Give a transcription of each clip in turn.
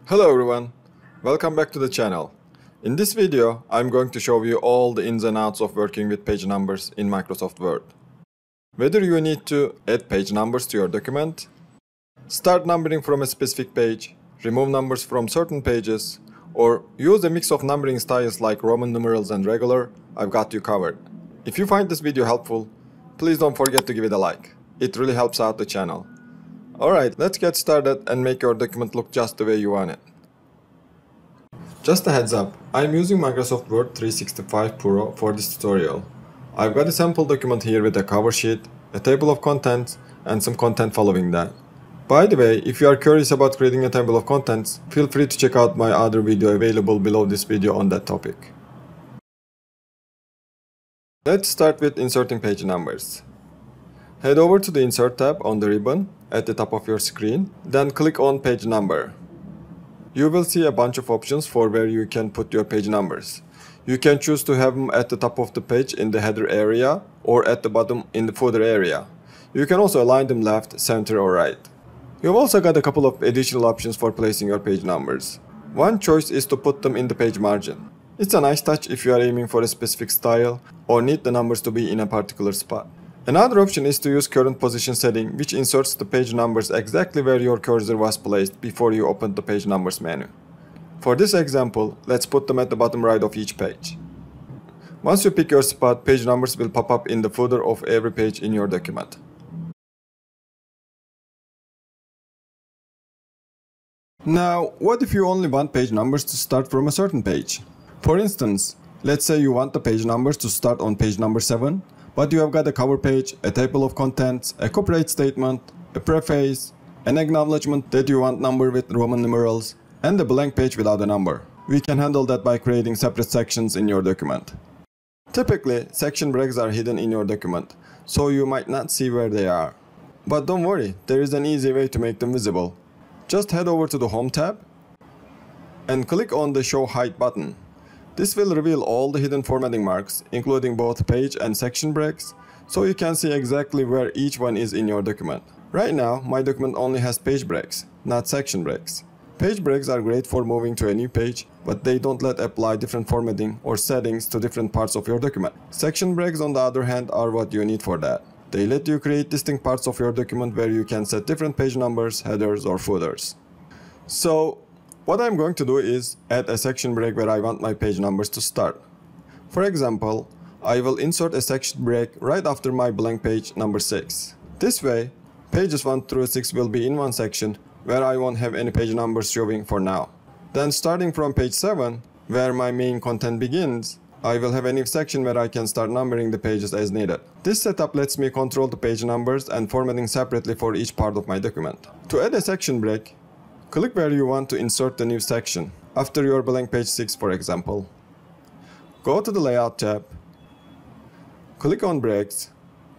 Hello everyone, welcome back to the channel. In this video, I'm going to show you all the ins and outs of working with page numbers in Microsoft Word. Whether you need to add page numbers to your document, start numbering from a specific page, remove numbers from certain pages, or use a mix of numbering styles like Roman numerals and regular, I've got you covered. If you find this video helpful, please don't forget to give it a like. It really helps out the channel. Alright, let's get started and make your document look just the way you want it. Just a heads up, I'm using Microsoft Word 365 Pro for this tutorial. I've got a sample document here with a cover sheet, a table of contents, and some content following that. By the way, if you are curious about creating a table of contents, feel free to check out my other video available below this video on that topic. Let's start with inserting page numbers. Head over to the Insert tab on the ribbon at the top of your screen, then click on Page Number. You will see a bunch of options for where you can put your page numbers. You can choose to have them at the top of the page in the header area or at the bottom in the footer area. You can also align them left, center or right. You've also got a couple of additional options for placing your page numbers. One choice is to put them in the page margin. It's a nice touch if you are aiming for a specific style or need the numbers to be in a particular spot. Another option is to use current position setting, which inserts the page numbers exactly where your cursor was placed before you opened the page numbers menu. For this example, let's put them at the bottom right of each page. Once you pick your spot, page numbers will pop up in the footer of every page in your document. Now, what if you only want page numbers to start from a certain page? For instance, let's say you want the page numbers to start on page number 7, but you have got a cover page, a table of contents, a copyright statement, a preface, an acknowledgement that you want number with Roman numerals, and a blank page without a number. We can handle that by creating separate sections in your document. Typically, section breaks are hidden in your document, so you might not see where they are. But don't worry, there is an easy way to make them visible. Just head over to the Home tab and click on the Show Hide button. This will reveal all the hidden formatting marks, including both page and section breaks, so you can see exactly where each one is in your document. Right now, my document only has page breaks, not section breaks. Page breaks are great for moving to a new page, but they don't let apply different formatting or settings to different parts of your document. Section breaks, on the other hand, are what you need for that. They let you create distinct parts of your document where you can set different page numbers, headers, or footers. So, what I'm going to do is add a section break where I want my page numbers to start. For example, I will insert a section break right after my blank page number 6. This way, pages 1 through 6 will be in one section where I won't have any page numbers showing for now. Then starting from page 7, where my main content begins, I will have a new section where I can start numbering the pages as needed. This setup lets me control the page numbers and formatting separately for each part of my document. To add a section break, click where you want to insert the new section, after your blank page 6 for example. Go to the Layout tab, click on Breaks,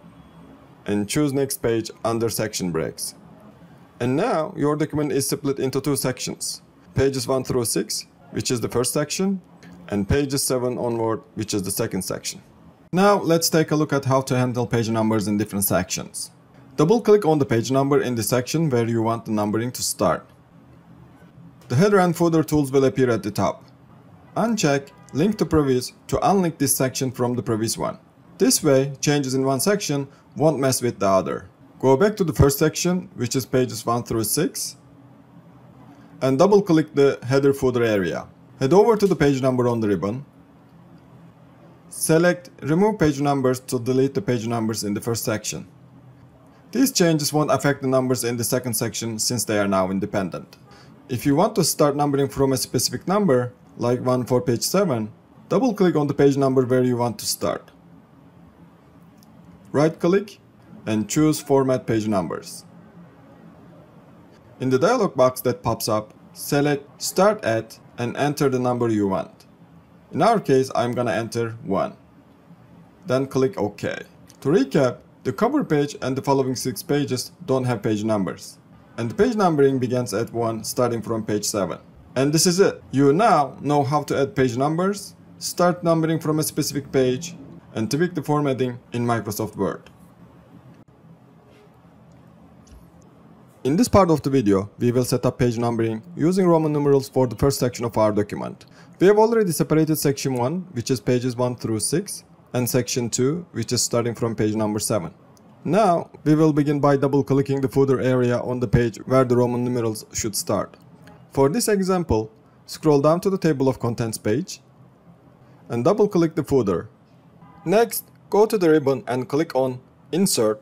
and choose Next Page under Section Breaks. And now your document is split into two sections, pages 1 through 6, which is the first section, and pages 7 onward, which is the second section. Now let's take a look at how to handle page numbers in different sections. Double-click on the page number in the section where you want the numbering to start. The header and footer tools will appear at the top. Uncheck Link to Previous to unlink this section from the previous one. This way, changes in one section won't mess with the other. Go back to the first section, which is pages 1 through 6, and double-click the header footer area. Head over to the page number on the ribbon. Select Remove Page Numbers to delete the page numbers in the first section. These changes won't affect the numbers in the second section since they are now independent. If you want to start numbering from a specific number, like one for page 7, double-click on the page number where you want to start. Right-click and choose Format Page Numbers. In the dialog box that pops up, select Start At and enter the number you want. In our case, I'm gonna enter 1. Then click OK. To recap, the cover page and the following 6 pages don't have page numbers, and the page numbering begins at 1 starting from page 7. And this is it. You now know how to add page numbers, start numbering from a specific page, and tweak the formatting in Microsoft Word. In this part of the video, we will set up page numbering using Roman numerals for the first section of our document. We have already separated section 1, which is pages 1 through 6, and section 2, which is starting from page number 7. Now, we will begin by double-clicking the footer area on the page where the Roman numerals should start. For this example, scroll down to the table of contents page and double-click the footer. Next, go to the ribbon and click on Insert,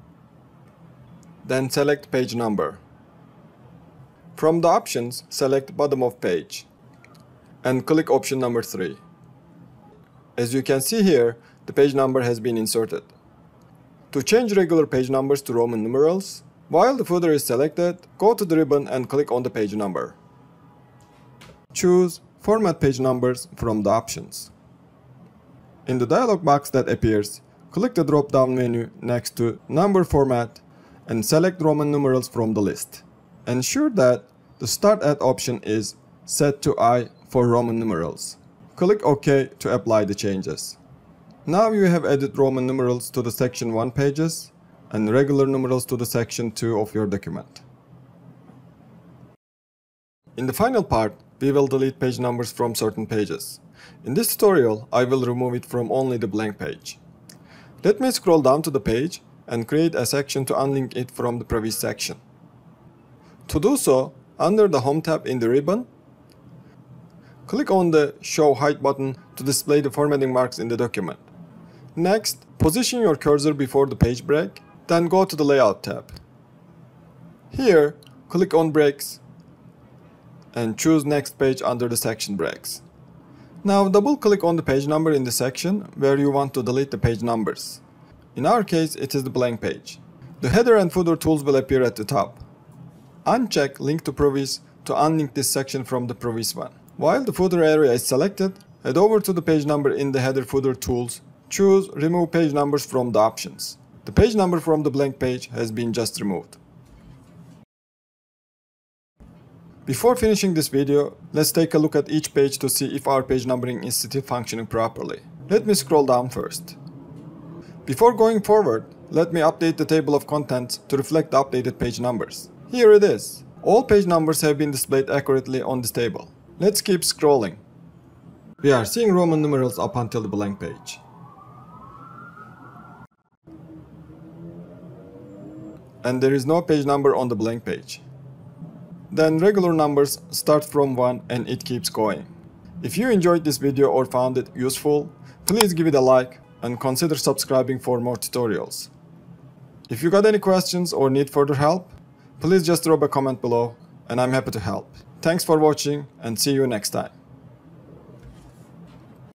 then select Page Number. From the options, select Bottom of Page and click option number 3. As you can see here, the page number has been inserted. To change regular page numbers to Roman numerals, while the footer is selected, go to the ribbon and click on the page number. Choose Format Page Numbers from the options. In the dialog box that appears, click the drop-down menu next to Number Format and select Roman numerals from the list. Ensure that the Start At option is set to I for Roman numerals. Click OK to apply the changes. Now you have added Roman numerals to the section 1 pages and regular numerals to the section 2 of your document. In the final part, we will delete page numbers from certain pages. In this tutorial, I will remove it from only the blank page. Let me scroll down to the page and create a section to unlink it from the previous section. To do so, under the Home tab in the ribbon, click on the Show Height button to display the formatting marks in the document. Next, position your cursor before the page break, then go to the Layout tab. Here, click on Breaks and choose Next Page under the section breaks. Now double-click on the page number in the section where you want to delete the page numbers. In our case, it is the blank page. The header and footer tools will appear at the top. Uncheck Link to Previous to unlink this section from the previous one. While the footer area is selected, head over to the page number in the header footer tools. Choose Remove Page Numbers from the options. The page number from the blank page has been just removed. Before finishing this video, let's take a look at each page to see if our page numbering is still functioning properly. Let me scroll down first. Before going forward, let me update the table of contents to reflect the updated page numbers. Here it is. All page numbers have been displayed accurately on this table. Let's keep scrolling. We are seeing Roman numerals up until the blank page. And there is no page number on the blank page. Then regular numbers start from 1 and it keeps going. If you enjoyed this video or found it useful, please give it a like and consider subscribing for more tutorials. If you got any questions or need further help, please just drop a comment below and I'm happy to help. Thanks for watching and see you next time.